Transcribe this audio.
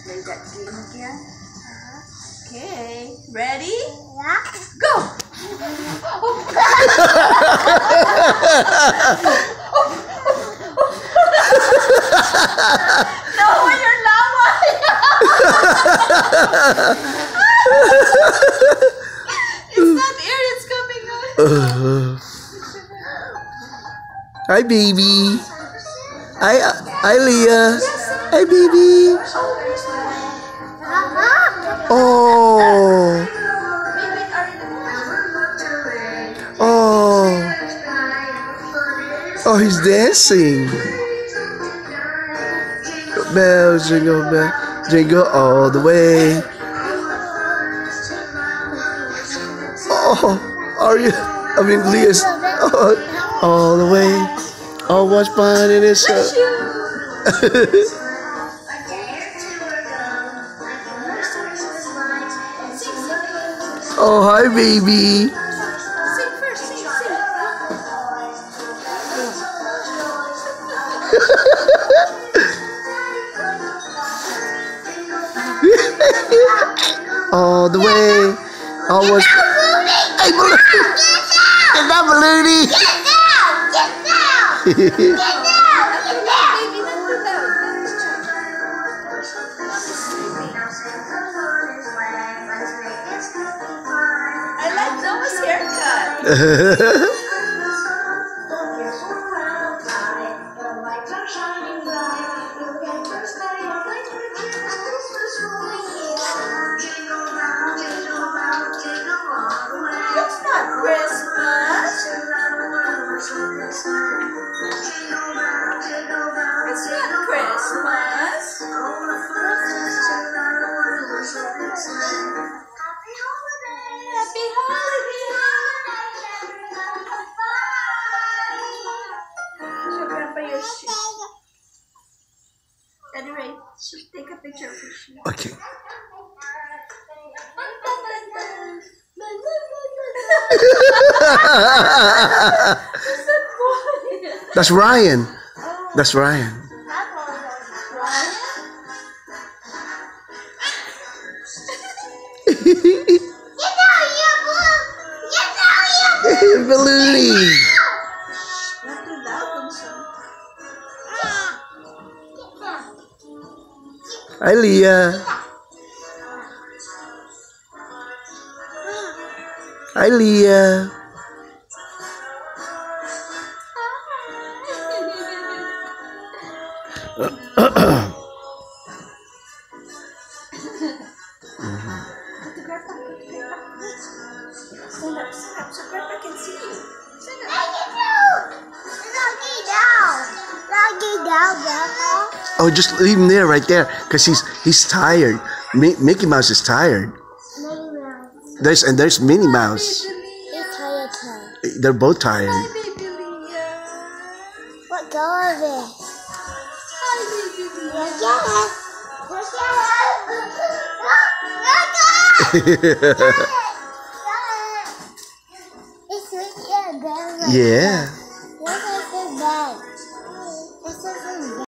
play that game again. Okay, ready? Yeah. Go! No, you're lava! It's not air, it's coming out. Hi, baby. Hi, Leah. Hi, baby. Oh. Oh. Oh, he's dancing. Bells, jingle bell, jingle all the way. Oh, are you? I mean, Leah's all the way. Oh, what's fun in this? Oh, hi, baby. Sing first, sing. All the way. Always. Hey, Balloon. Get down, Balloony. Get down. I like Noah's haircut. It's not Christmas. It's not Christmas. Happy holiday. Show Grandpa your shoe. Anyway, take a picture of your shoe. Okay. That's Ryan. That's Ryan. Balloony. Not too loud, Hi, Leah. Hi, Leah. Stand up so Grandpa can see you. Stand up. Oh, just leave him there, right there, cause he's tired. Mickey Mouse is tired. There's Minnie Mouse. They're both tired. Hi, baby Leah. What color is it? Hi, baby Leah. Yeah.